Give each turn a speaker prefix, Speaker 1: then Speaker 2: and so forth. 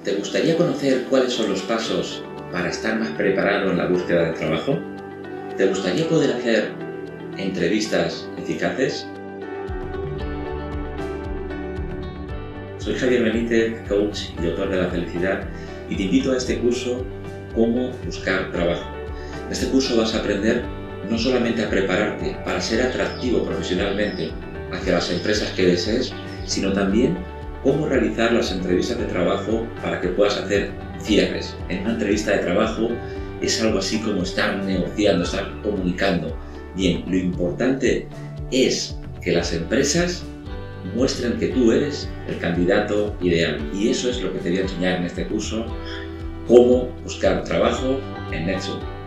Speaker 1: ¿Te gustaría conocer cuáles son los pasos para estar más preparado en la búsqueda de trabajo? ¿Te gustaría poder hacer entrevistas eficaces? Soy Javier Benítez, coach y autor de la felicidad, y te invito a este curso Cómo buscar trabajo. En este curso vas a aprender no solamente a prepararte para ser atractivo profesionalmente hacia las empresas que desees, sino también cómo realizar las entrevistas de trabajo para que puedas hacer cierres. En una entrevista de trabajo es algo así como estar negociando, estar comunicando. Bien, lo importante es que las empresas muestren que tú eres el candidato ideal, y eso es lo que te voy a enseñar en este curso, cómo buscar trabajo en Nexo.